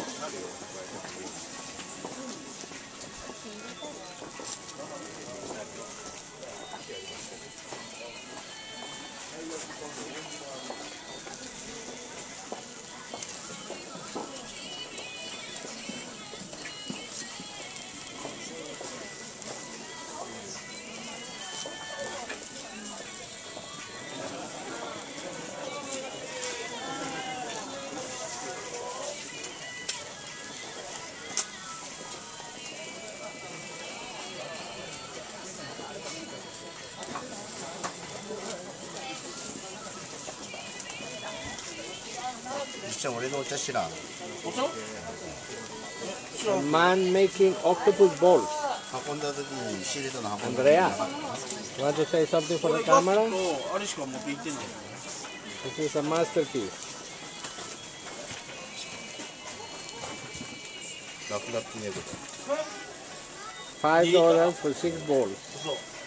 진짜俺のお茶知らん。 A man making octopus balls. 運んだ時に仕入れたの運んだ。 Andrea, you want to say something for the camera? あれしか持って行ってんだよ。 This is a masterpiece. ラクラクね。 $5 for 6 balls. そう。